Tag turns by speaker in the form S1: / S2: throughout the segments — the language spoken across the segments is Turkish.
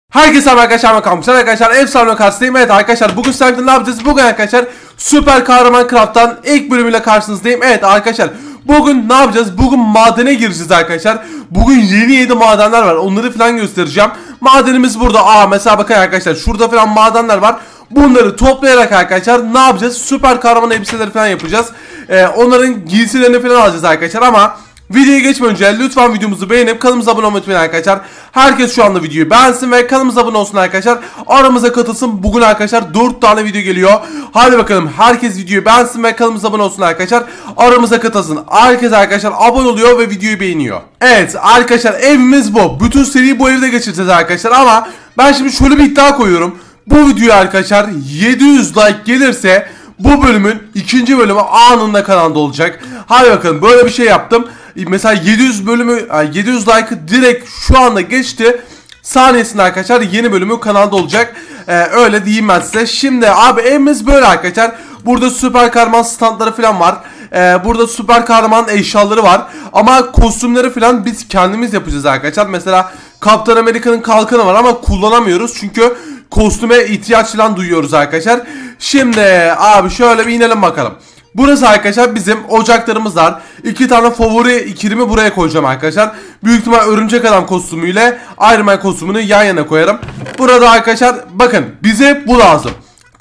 S1: Herkese merhaba arkadaşlar, ben Kamçar arkadaşlar, efsane karşınızdayım. Evet arkadaşlar, bugün sizlerle ne yapacağız? Bugün arkadaşlar Süper Kahraman Craft'tan ilk bölümüyle karşınızdayım. Evet arkadaşlar, bugün ne yapacağız? Bugün madene gireceğiz arkadaşlar. Bugün yeni madenler var, onları falan göstereceğim. Madenimiz burada. Mesela bakın arkadaşlar, şurada falan madenler var. Bunları toplayarak arkadaşlar ne yapacağız? Süper kahraman elbiseleri falan yapacağız. Onların giysilerini falan alacağız arkadaşlar ama videoya geçmeden önce lütfen videomuzu beğenip kanalımıza abone olmayı unutmayın arkadaşlar. Herkes şu anda videoyu beğensin ve kanalımıza abone olsun arkadaşlar. Aramıza katılsın. Bugün arkadaşlar 4 tane video geliyor. Hadi bakalım, herkes videoyu beğensin ve kanalımıza abone olsun arkadaşlar. Aramıza katılsın. Herkes arkadaşlar abone oluyor ve videoyu beğeniyor. Evet arkadaşlar, evimiz bu. Bütün seriyi bu evde geçireceğiz arkadaşlar ama ben şimdi şöyle bir iddia koyuyorum. Bu videoya arkadaşlar 700 like gelirse bu bölümün ikinci bölümü anında kanalda olacak. Hadi bakalım, böyle bir şey yaptım. Mesela 700 like'ı direkt şu anda geçti. Saniyesinde arkadaşlar yeni bölümü kanalda olacak. Öyle diyeyim ben size. Şimdi abi evimiz böyle arkadaşlar. Burada süper kahraman standları falan var. Burada süper kahraman eşyaları var. Ama kostümleri falan biz kendimiz yapacağız arkadaşlar. Mesela Kaptan Amerika'nın kalkanı var ama kullanamıyoruz. Çünkü kostüme ihtiyaç falan duyuyoruz arkadaşlar. Şimdi abi şöyle bir inelim bakalım. Burası arkadaşlar bizim ocaklarımız var. 2 tane favori ikilimi buraya koyacağım arkadaşlar. Büyük ihtimal örümcek adam kostümüyle Iron Man kostümünü yan yana koyarım. Burada arkadaşlar bakın, bize bu lazım.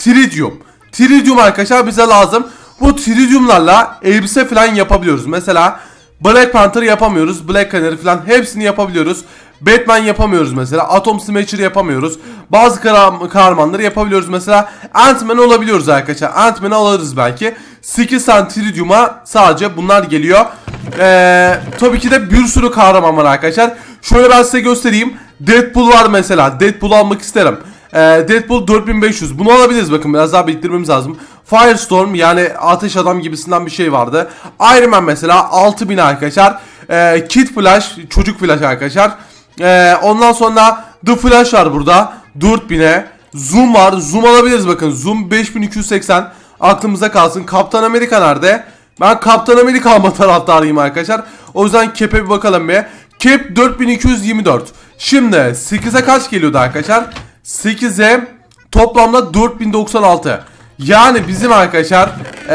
S1: Tritium arkadaşlar bize lazım. Bu tritiumlarla elbise falan yapabiliyoruz. Mesela Black Panther yapamıyoruz. Black Canary falan hepsini yapabiliyoruz. Batman yapamıyoruz mesela. Atom Smasher yapamıyoruz. Bazı kahramanları yapabiliyoruz. Mesela Ant-Man olabiliyoruz arkadaşlar. Ant-Man'ı alırız belki. 8 tane Tritium'a sadece bunlar geliyor. Tabii ki de bir sürü kahraman var arkadaşlar. Şöyle ben size göstereyim. Deadpool var mesela. Deadpool almak isterim. Deadpool 4500. Bunu alabiliriz, bakın biraz daha biriktirmemiz lazım. Firestorm, yani ateş adam gibisinden bir şey vardı. Iron Man mesela 6000 arkadaşlar. Kid Flash, çocuk Flash arkadaşlar. Ondan sonra The Flash var burada 4000'e. Zoom var, Zoom alabiliriz, bakın Zoom 5280. Aklımıza kalsın. Kaptan Amerika nerede? Ben Kaptan Amerika alma taraftarıyım arkadaşlar. O yüzden Cap'e bir bakalım bir. Cap 4224. Şimdi 8'e kaç geliyordu arkadaşlar? 8'e toplamda 4096. Yani bizim arkadaşlar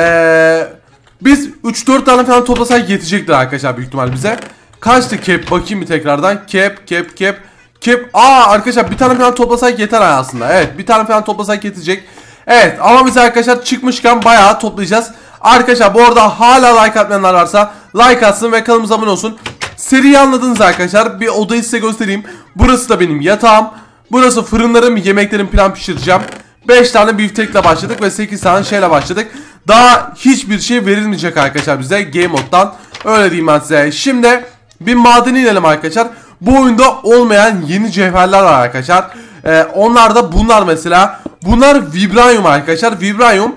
S1: biz 3-4 tane falan toplasak yetecektir arkadaşlar büyük ihtimal bize. Kaçtı Cap, bakayım bir tekrardan. Cap. Arkadaşlar bir tane falan toplasak yeter aslında. Evet, bir tane falan toplasak yetecek. Evet ama biz arkadaşlar çıkmışken bayağı toplayacağız. Arkadaşlar bu arada hala like atmayanlar varsa like atsın ve kanalımıza abone olsun. Seriyi anladınız arkadaşlar. Bir odayı size göstereyim. Burası da benim yatağım. Burası fırınlarım, yemeklerim falan pişireceğim. 5 tane biftekle başladık ve 8 tane şeyle başladık. Daha hiçbir şey verilmeyecek arkadaşlar bize Game Mode'dan. Öyle diyeyim ben size. Şimdi bir madene inelim arkadaşlar. Bu oyunda olmayan yeni cevherler var arkadaşlar. Onlar da bunlar mesela. Bunlar Vibranium arkadaşlar. Vibranium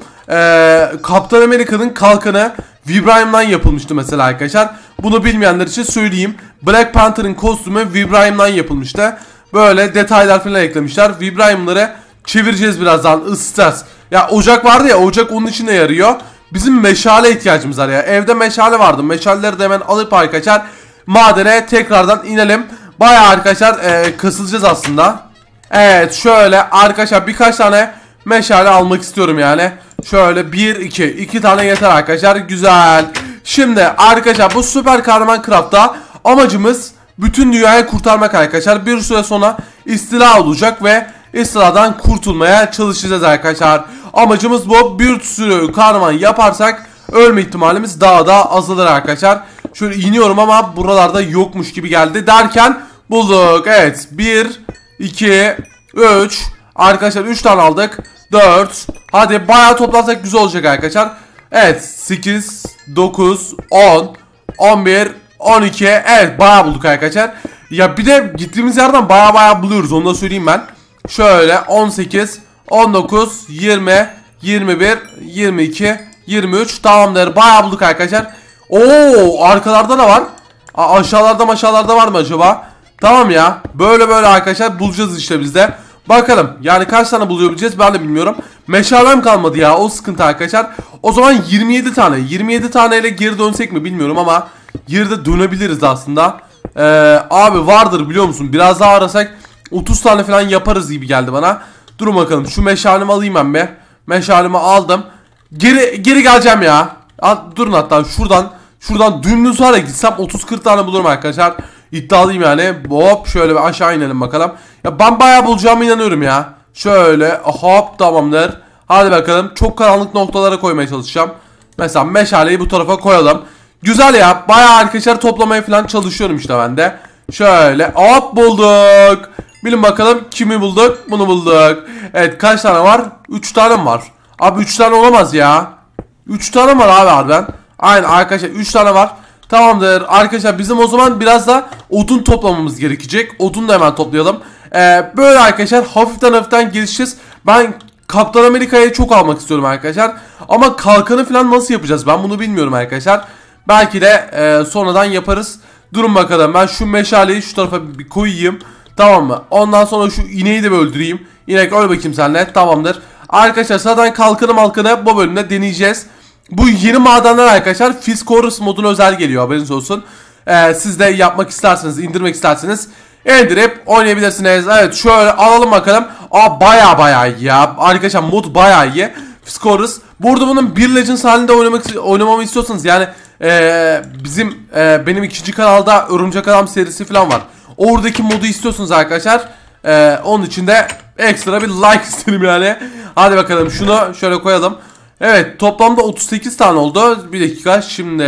S1: Kaptan Amerika'nın kalkanı Vibranium'dan yapılmıştı mesela arkadaşlar. Bunu bilmeyenler için söyleyeyim. Black Panther'ın kostümü Vibranium'dan yapılmıştı. Böyle detaylar falan eklemişler. Vibranium'ları çevireceğiz birazdan, ısıtacağız. Ya ocak vardı ya, ocak onun içine yarıyor. Bizim meşale ihtiyacımız var ya. Evde meşale vardı. Meşaleleri de hemen alıp arkadaşlar madene tekrardan inelim. Bayağı arkadaşlar kasılacağız aslında. Evet şöyle arkadaşlar birkaç tane meşale almak istiyorum yani. Şöyle 2 tane yeter arkadaşlar. Güzel. Şimdi arkadaşlar bu süper kahraman craft'ta amacımız bütün dünyayı kurtarmak arkadaşlar. Bir süre sonra istila olacak ve istiladan kurtulmaya çalışacağız arkadaşlar. Amacımız bu. Bir sürü kahraman yaparsak ölme ihtimalimiz daha da azalır arkadaşlar. Şöyle iniyorum ama buralarda yokmuş gibi geldi derken bulduk. Evet 1 2 3 arkadaşlar 3 tane aldık. 4 hadi bayağı toplarsak güzel olacak arkadaşlar. Evet 8 9 10 11 12 evet bayağı bulduk arkadaşlar. Ya bir de gittiğimiz yerden bayağı buluyoruz, onu da söyleyeyim ben. Şöyle 18 19 20 21 22 23 tamamdır, bayağı bulduk arkadaşlar. Arkalarda da var. Aşağılarda var mı acaba? Tamam ya, böyle arkadaşlar bulacağız işte biz de. Bakalım yani kaç tane bulabileceğiz ben de bilmiyorum. Meşalem kalmadı ya, o sıkıntı arkadaşlar. O zaman 27 tane. 27 taneyle geri dönsek mi bilmiyorum ama geri de dönebiliriz aslında. Abi vardır biliyor musun? Biraz daha arasak 30 tane falan yaparız gibi geldi bana. Durun bakalım, şu meşalemi alayım ben be. Meşalemi aldım. Geri geleceğim ya. Durun, hatta şuradan dümdüz hale gitsem 30-40 tane bulurum arkadaşlar. İddialıyım yani. Hop, şöyle bir aşağı inelim bakalım. Ya ben bayağı bulacağıma inanıyorum ya. Şöyle hop, tamamdır. Hadi bakalım, çok karanlık noktalara koymaya çalışacağım. Mesela meşaleyi bu tarafa koyalım. Güzel ya, bayağı arkadaşlar toplamaya falan çalışıyorum işte ben de. Şöyle hop, bulduk. Bilin bakalım kimi bulduk? Bunu bulduk. Evet, kaç tane var? 3 tane mi var? Abi 3 tane olamaz ya. 3 tane var abi harbiden. Aynen arkadaşlar, 3 tane var. Tamamdır arkadaşlar, bizim o zaman biraz da odun toplamamız gerekecek. Odun da hemen toplayalım. Böyle arkadaşlar hafiften gelişeceğiz. Ben Kaptan Amerika'yı çok almak istiyorum arkadaşlar. Ama kalkanı falan nasıl yapacağız, ben bunu bilmiyorum arkadaşlar. Belki de sonradan yaparız. Durun bakalım, ben şu meşaleyi şu tarafa bir koyayım. Tamam mı? Ondan sonra şu ineği de bir öldüreyim. İnek, öl bakayım senle. Tamamdır. Arkadaşlar zaten kalkanı bu bölümde deneyeceğiz. Bu yeni madenler arkadaşlar Fiskorus moduna özel geliyor, haberiniz olsun. Siz de yapmak isterseniz, indirmek isterseniz indirip oynayabilirsiniz. Evet, şöyle alalım bakalım. Bayağı iyi ya. Arkadaşlar mod bayağı iyi. Fiskorus. Burada bunun bir Legends halinde oynamamı istiyorsanız yani benim ikinci kanalda Örümcek Adam serisi falan var. Oradaki modu istiyorsunuz arkadaşlar. Onun için de ekstra bir like isterim yani. Hadi bakalım, şunu şöyle koyalım. Evet, toplamda 38 tane oldu. Bir dakika, şimdi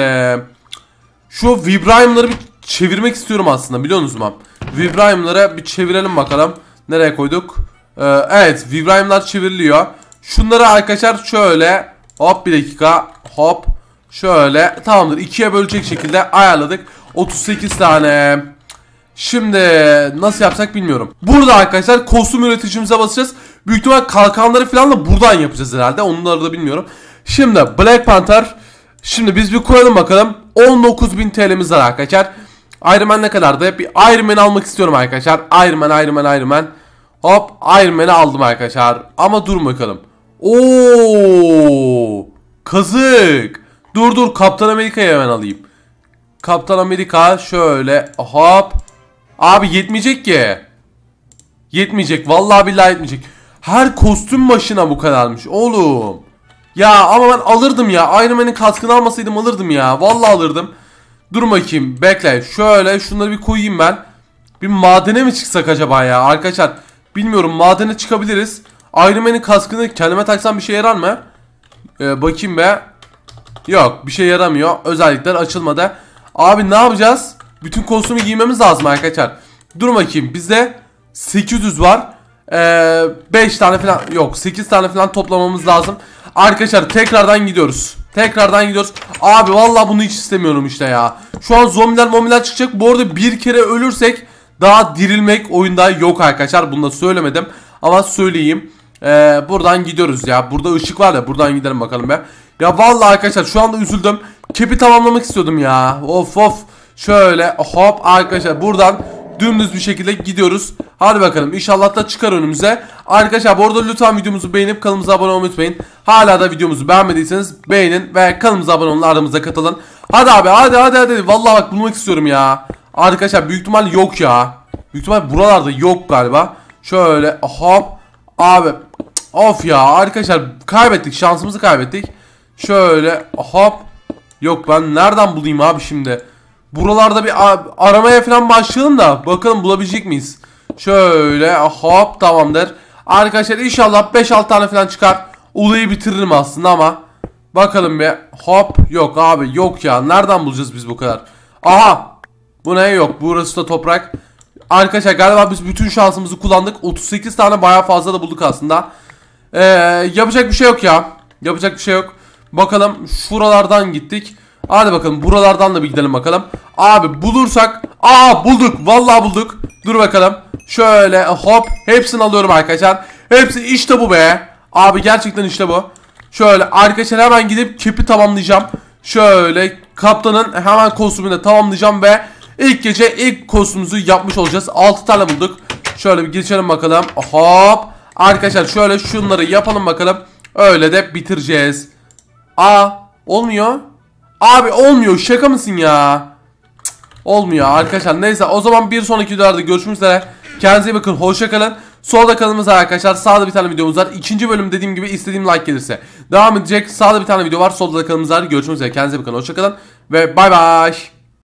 S1: şu Vibranium'ları bir çevirmek istiyorum aslında, biliyor musunuz mu? Vibranium'ları bir çevirelim bakalım. Nereye koyduk? Evet, Vibranium'lar çevriliyor. Şunları arkadaşlar şöyle hop, bir dakika, hop şöyle, tamamdır, ikiye bölecek şekilde ayarladık. 38 tane. Şimdi nasıl yapsak bilmiyorum. Burada arkadaşlar kostüm üreticimize basacağız. Büyük ihtimal kalkanları falan da buradan yapacağız herhalde. Onları da bilmiyorum. Şimdi Black Panther. Şimdi biz bir koyalım bakalım. 19.000 TL'miz var arkadaşlar. Iron Man ne kadardı? Bir Iron Man almak istiyorum arkadaşlar. Iron Man. Hop, Iron Man'i aldım arkadaşlar. Ama dur bakalım. Kazık. Dur, Kaptan Amerika'yı hemen alayım. Kaptan Amerika şöyle hop. Abi yetmeyecek ki. Yetmeyecek. Vallahi billahi yetmeyecek. Her kostüm başına bu kadarmış oğlum. Ya ama ben alırdım ya. Iron Man'in kaskını almasaydım alırdım ya. Vallahi alırdım. Dur bakayım. Bekle. Şöyle şunları bir koyayım ben. Bir madene mi çıksak acaba ya? Arkadaşlar bilmiyorum. Madene çıkabiliriz. Iron Man'in kaskını kendime taksam bir şey yarar mı? Bakayım be. Yok, bir şey yaramıyor. Özellikler açılmadı. Abi ne yapacağız? Bütün kostümü giymemiz lazım arkadaşlar. Dur bakayım, bizde 800 var. 5 tane falan, yok 8 tane falan toplamamız lazım. Arkadaşlar tekrardan gidiyoruz. Abi vallahi bunu hiç istemiyorum işte ya. Şu an zombiler çıkacak. Bu arada bir kere ölürsek daha dirilmek oyunda yok arkadaşlar. Bunu da söylemedim ama söyleyeyim. Buradan gidiyoruz ya. Burada ışık var ya, buradan gidelim bakalım be. Ya vallahi arkadaşlar şu anda üzüldüm. Kepi tamamlamak istiyordum ya. Of. Şöyle hop arkadaşlar, buradan dümdüz bir şekilde gidiyoruz. Hadi bakalım, inşallah da çıkar önümüze. Arkadaşlar bu arada lütfen videomuzu beğenip kanalımıza abone olmayı unutmayın. Hala da videomuzu beğenmediyseniz beğenin ve kanalımıza abone olun, aramıza katılın. Hadi abi, hadi. Vallahi bak, bulmak istiyorum ya. Arkadaşlar büyük ihtimal yok ya. Büyük ihtimal buralarda yok galiba. Şöyle hop abi. Of ya arkadaşlar, kaybettik, şansımızı kaybettik. Şöyle hop. Yok, ben nereden bulayım abi şimdi? Buralarda bir aramaya falan başlayalım da bakalım bulabilecek miyiz? Şöyle hop, tamamdır. Arkadaşlar inşallah 5-6 tane falan çıkar. Olayı bitiririm aslında ama bakalım bir. Hop, yok abi, yok ya. Nereden bulacağız biz bu kadar? Aha, bu ne? Yok, burası da toprak. Arkadaşlar galiba biz bütün şansımızı kullandık. 38 tane bayağı fazla da bulduk aslında. Yapacak bir şey yok ya. Bakalım, şuralardan gittik. Hadi bakalım, buralardan da bir gidelim bakalım. Abi bulursak. Bulduk, vallahi bulduk. Dur bakalım. Şöyle hop, hepsini alıyorum arkadaşlar. Hepsi işte bu be. Abi gerçekten işte bu. Şöyle arkadaşlar hemen gidip kepi tamamlayacağım. Şöyle kaptanın hemen kostümünü de tamamlayacağım ve ilk gece ilk kostümümüzü yapmış olacağız. 6 tane bulduk. Şöyle bir geçelim bakalım. Hop. Arkadaşlar şöyle şunları yapalım bakalım. Öyle de bitireceğiz. Olmuyor. Abi olmuyor, şaka mısın ya? Olmuyor arkadaşlar. Neyse, o zaman bir sonraki videolarda görüşmek üzere. Kendinize iyi bakın. Hoşça kalın. Solda kanalımız var arkadaşlar. Sağda bir tane videomuz var. İkinci bölüm dediğim gibi istediğim like gelirse devam edecek. Sağda bir tane video var. Solda da kanalımız var. Görüşmek üzere. Kendinize iyi bakın. Hoşça kalın. Ve bay bay.